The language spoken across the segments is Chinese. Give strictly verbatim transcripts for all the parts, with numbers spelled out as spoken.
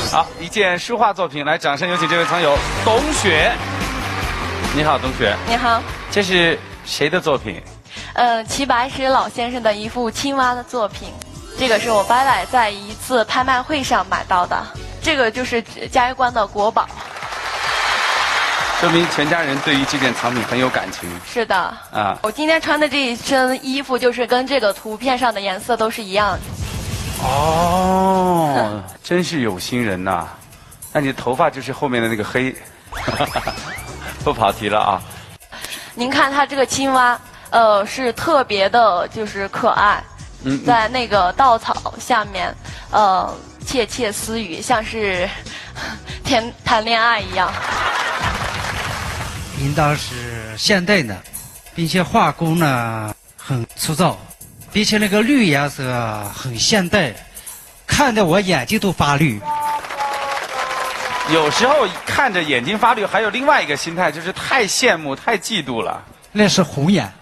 好，一件书画作品，来，掌声有请这位藏友董雪。你好，董雪。 你好。 这是谁的作品？ 呃，齐白石老先生的一幅青蛙的作品，这个是我伯伯在一次拍卖会上买到的，这个就是嘉峪关的国宝。 说明全家人对于这件藏品很有感情。 是的。 啊， 我今天穿的这一身衣服，就是跟这个图片上的颜色都是一样的。 哦，真是有心人呐！那你的头发就是后面的那个黑，不跑题了啊。 您看它这个青蛙，呃，是特别的，就是可爱。嗯，在那个稻草下面，呃，窃窃私语，像是谈谈恋爱一样。 应当是现代的，并且画工呢很粗糙，并且那个绿颜色很现代，看得我眼睛都发绿。 有时候看着眼睛发绿，还有另外一个心态，就是太羡慕、太嫉妒了。 那是红眼。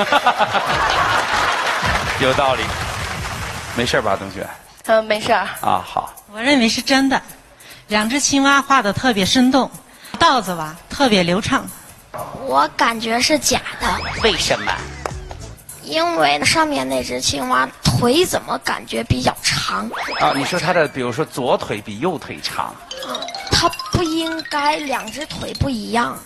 有道理。没事吧，同学？ 嗯，没事儿。 啊，好。 我认为是真的，两只青蛙画得特别生动，道子吧特别流畅。 我感觉是假的。 为什么？ 因为上面那只青蛙腿怎么感觉比较长？ 啊，你说它的，比如说左腿比右腿长。 嗯，它不应该两只腿不一样。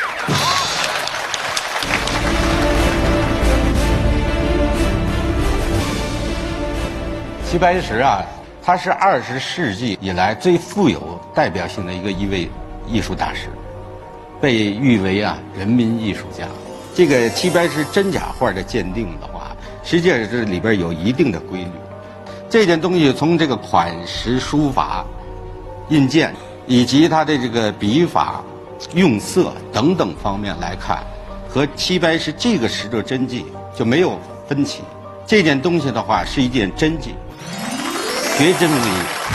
齐白石啊，他是二十世纪以来最富有代表性的一个一位艺术大师，被誉为啊人民艺术家。这个齐白石真假画的鉴定的话，实际上这里边有一定的规律。这件东西从这个款式、书法、印鉴以及它的这个笔法、用色等等方面来看，和齐白石这个石头真迹就没有分歧。这件东西的话是一件真迹。绝真无疑。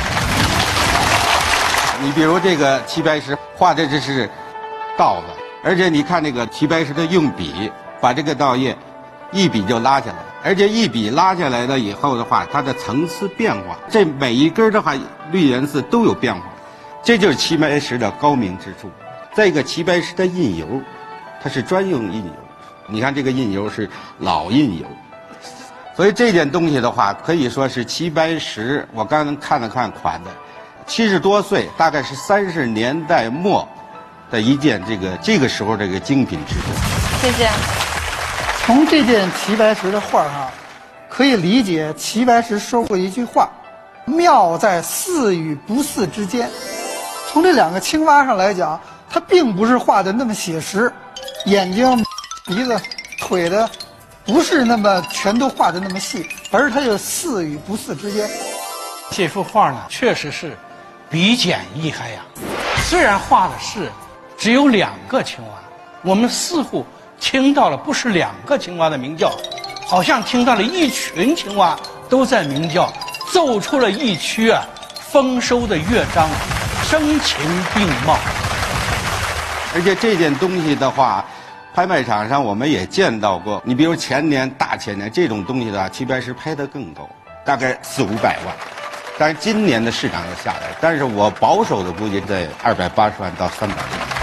你比如这个齐白石画的这是稻子，而且你看那个齐白石的用笔，把这个稻叶一笔就拉下来，而且一笔拉下来了以后的话，它的层次变化，这每一根的话绿颜色都有变化，这就是齐白石的高明之处。再一个，齐白石的印油，它是专用印油，你看这个印油是老印油。所以这件东西的话，可以说是齐白石，我刚刚看了看款的，七十多岁，大概是三十年代末的一件这个这个时候这个精品之作。 谢谢。 从这件齐白石的画上，可以理解齐白石说过一句话：“妙在似与不似之间。”从这两个青蛙上来讲，它并不是画的那么写实，眼睛、鼻子、腿的。不是那么全都画的那么细，而是它有似与不似之间。 这幅画呢，确实是笔简意赅呀。虽然画的是只有两个青蛙，我们似乎听到了不是两个青蛙的鸣叫，好像听到了一群青蛙都在鸣叫，奏出了一曲啊丰收的乐章，声情并茂。 而且这件东西的话，拍卖场上我们也见到过，你比如前年、大前年这种东西的话，齐白石拍得更高，大概四五百万。但是今年的市场就下来，但是我保守的估计在二百八十万到三百万。